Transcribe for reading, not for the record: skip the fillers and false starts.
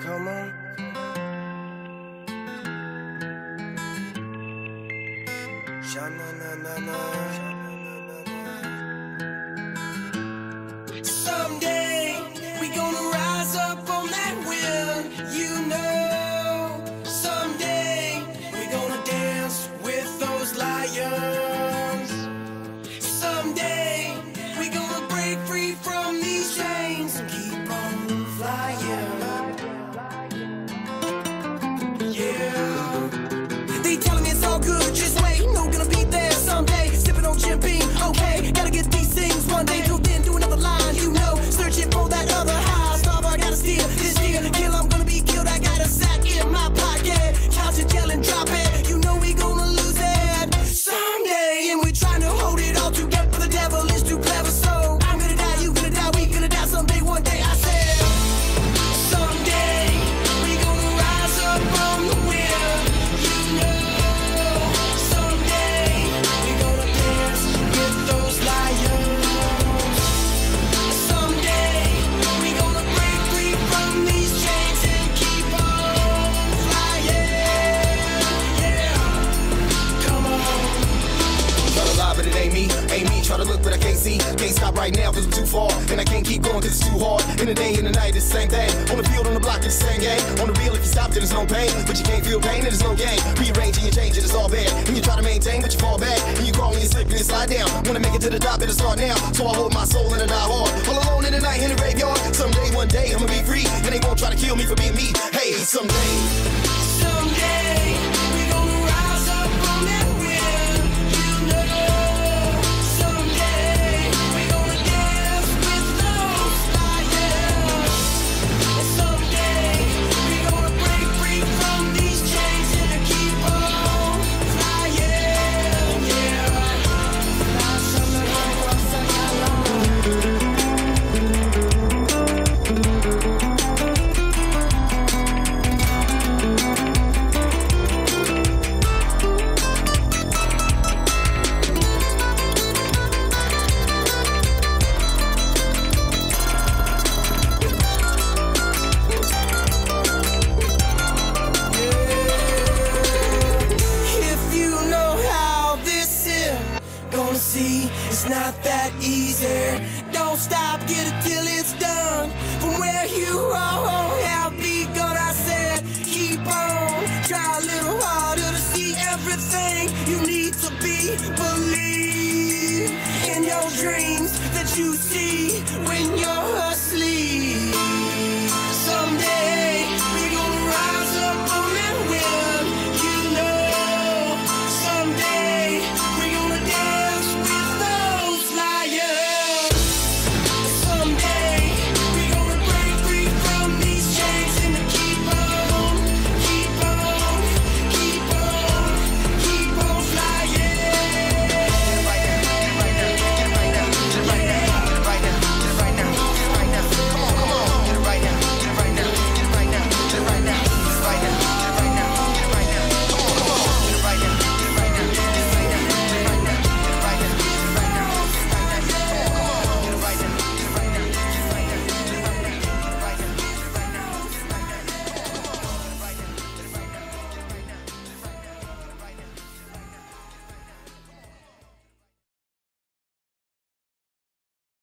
Come on. Sha-na-na-na-na. Someday we gonna rise up on that wheel, you know. Someday we gonna dance with those lions. Someday we gonna break free from these chains and keep on flying. Yeah. They telling me it's all good, just wait, no gonna be there someday. Sipping on champagne, okay, gotta get these things one day. Till then, do another line, you know, searching for that other high. Starver, I gotta steal this year. Kill, I'm gonna be killed, I got a sack in my pocket. Couch it, yell and drop it, you know we gonna lose it someday. And we trying to hold it all together, but the devil is too clever. So I'm gonna die, you gonna die, we gonna die someday, one day. I said, someday we gonna rise up from the wheel, you know. Someday we gonna dance with those lions. Someday we gonna break free from these chains and keep on flying. Yeah, come on. Try to lie, but it ain't me, try to look, but I can't see. Can't stop right now, cause I'm too far. And I can't keep going, cause it's too hard. In the day, in the night, it's the same thing. On the field, on the block, it's the same game. On the real, if you stop, then there's no pain. But you can't feel pain, and there's no gain. Rearranging and changing, it's all bad. And you try to maintain, but you fall back. And you crawl and you slip and you slide down. Wanna make it to the top, better start now. So I hold my soul and I die hard. All alone in the night, in the graveyard. Someday, one day, I'ma be free. And they won't try to kill me for being me. Hey, someday. Someday we gonna rise up from that wheel, you know. Someday we gonna dance with those lions. Someday we gonna break free from these chains and keep on flying. Yeah. If you know how this is gonna see, it's not that easy. Don't stop, get it till it's done. From where you all have begun, I said, keep on. Try a little harder to see everything you need to be. Believe in your dreams that you